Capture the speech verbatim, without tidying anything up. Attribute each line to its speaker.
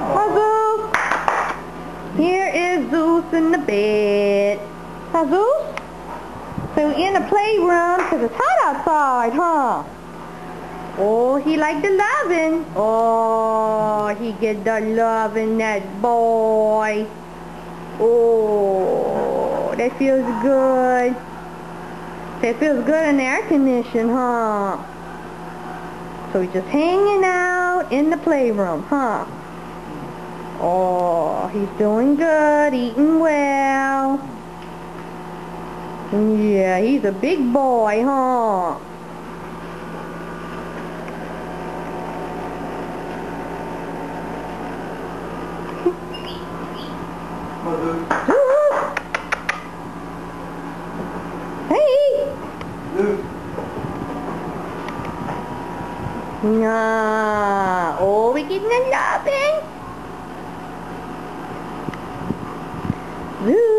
Speaker 1: Hi, Zeus. Here is Zeus in the bed. Hi, Zeus. So in the playroom, because it's hot outside, huh? Oh, he like the loving. Oh, he get the loving, that boy. Oh, that feels good. That feels good in the air condition, huh? So he's just hanging out in the playroom, huh? Oh, he's doing good, eating well. Yeah, he's a big boy, huh? Zeus! Hey!
Speaker 2: Zeus.
Speaker 1: Nah. Oh, we getting a loving? Zeus.